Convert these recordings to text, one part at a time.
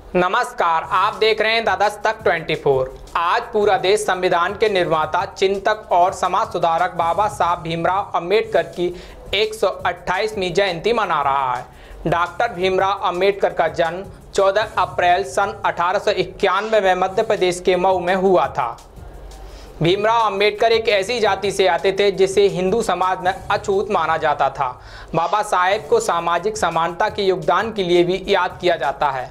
नमस्कार, आप देख रहे हैं द्वादश तक 24। आज पूरा देश संविधान के निर्माता, चिंतक और समाज सुधारक बाबा साहब भीमराव अंबेडकर की 128वीं जयंती मना रहा है। डॉक्टर भीमराव अंबेडकर का जन्म 14 अप्रैल सन 1891 में मध्य प्रदेश के मऊ में हुआ था। भीमराव अंबेडकर एक ऐसी जाति से आते थे जिसे हिंदू समाज में अछूत माना जाता था। बाबा साहेब को सामाजिक समानता के योगदान के लिए भी याद किया जाता है।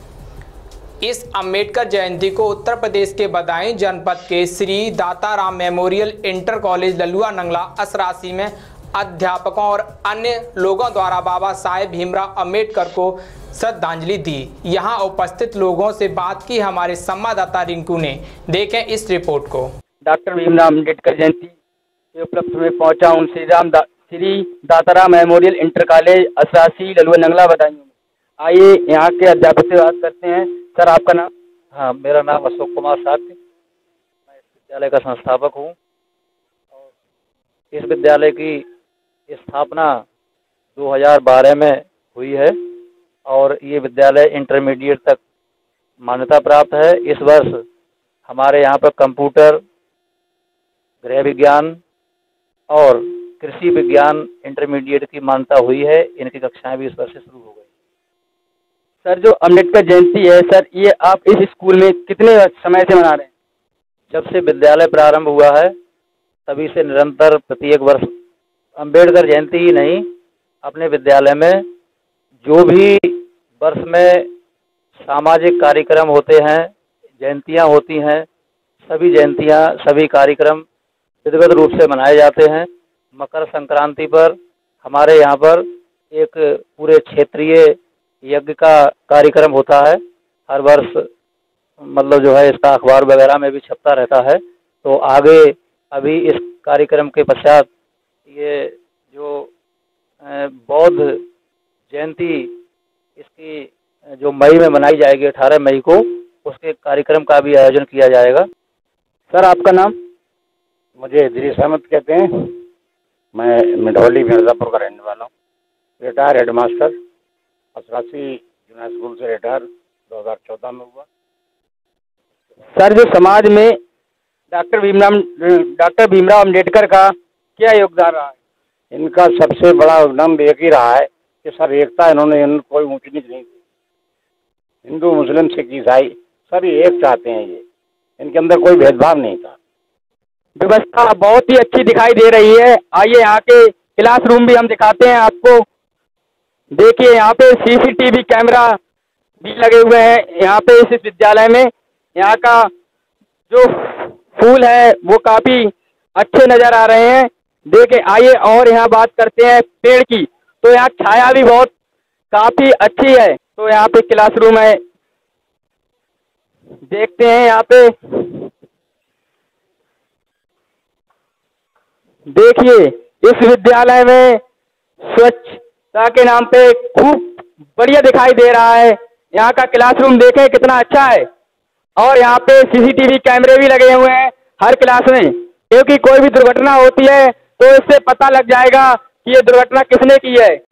इस अंबेडकर जयंती को उत्तर प्रदेश के बदायूं जनपद के Shri Dataram memorial inter college Lalua Nangla Asrasi में अध्यापकों और अन्य लोगों द्वारा बाबा साहेब भीमराव अंबेडकर को श्रद्धांजलि दी। यहां उपस्थित लोगों से बात की हमारे संवाददाता रिंकू ने। देखें इस रिपोर्ट को। डॉक्टर भीमराव अंबेडकर जयंती के उपलक्ष्य में पहुंचा हूं Shri Dataram memorial inter college Asrasi Lalua Nangla Badaun. आइए यहाँ के अध्यापक से बात करते हैं। सर, आपका नाम? हाँ, मेरा नाम अशोक कुमार साक्य, मैं इस विद्यालय का संस्थापक हूँ और इस विद्यालय की स्थापना 2012 में हुई है और ये विद्यालय इंटरमीडिएट तक मान्यता प्राप्त है। इस वर्ष हमारे यहाँ पर कंप्यूटर, गृह विज्ञान और कृषि विज्ञान इंटरमीडिएट की मान्यता हुई है। इनकी कक्षाएं भी इस वर्ष से शुरू हो गई। सर, जो अंबेडकर जयंती है सर, ये आप इस स्कूल में कितने समय से मना रहे हैं? जब से विद्यालय प्रारंभ हुआ है तभी से निरंतर प्रत्येक वर्ष अंबेडकर जयंती ही नहीं, अपने विद्यालय में जो भी वर्ष में सामाजिक कार्यक्रम होते हैं, जयंतियां होती हैं, सभी जयंतियां, सभी कार्यक्रम विधिवत रूप से मनाए जाते हैं। मकर संक्रांति पर हमारे यहाँ पर एक पूरे क्षेत्रीय यज्ञ का कार्यक्रम होता है। हर वर्ष मतलब जो है इसका अखबार वगैरह में भी छपता रहता है। तो आगे अभी इस कार्यक्रम के पश्चात ये जो बौद्ध जयंती इसकी जो मई में मनाई जाएगी 18 मई को, उसके कार्यक्रम का भी आयोजन किया जाएगा। सर, आपका नाम? मुझे इदरीस अहमद कहते हैं। मैं मिंडौली मिर्ज़ापुर का रहने वाला हूँ। Retire headmaster Asrasi junior school से रिटायर 2014 में हुआ। सर, जो समाज में डॉक्टर भीमराव अंबेडकर का क्या योगदान रहा है? इनका सबसे बड़ा योगदान एक ही रहा है कि सर एकता, इन्होंने कोई ऊंच नीच नहीं दी। हिंदू, मुस्लिम, सिख, ईसाई सभी एक चाहते हैं। ये इनके अंदर कोई भेदभाव नहीं था। व्यवस्था बहुत ही अच्छी दिखाई दे रही है। आइए यहाँ के क्लासरूम भी हम दिखाते हैं आपको। देखिए, यहाँ पे सीसीटीवी कैमरा भी लगे हुए हैं यहाँ पे इस विद्यालय में। यहाँ का जो फूल है वो काफी अच्छे नजर आ रहे हैं। देखिए, आइए और यहाँ बात करते हैं पेड़ की। तो यहाँ छाया भी बहुत काफी अच्छी है। तो यहाँ पे क्लासरूम है, देखते हैं यहाँ पे। देखिए, इस विद्यालय में स्वच्छता के नाम पे खूब बढ़िया दिखाई दे रहा है। यहाँ का क्लासरूम देखें कितना अच्छा है। और यहाँ पे सीसीटीवी कैमरे भी लगे हुए हैं हर क्लास में, क्योंकि कोई भी दुर्घटना होती है तो इससे पता लग जाएगा कि ये दुर्घटना किसने की है।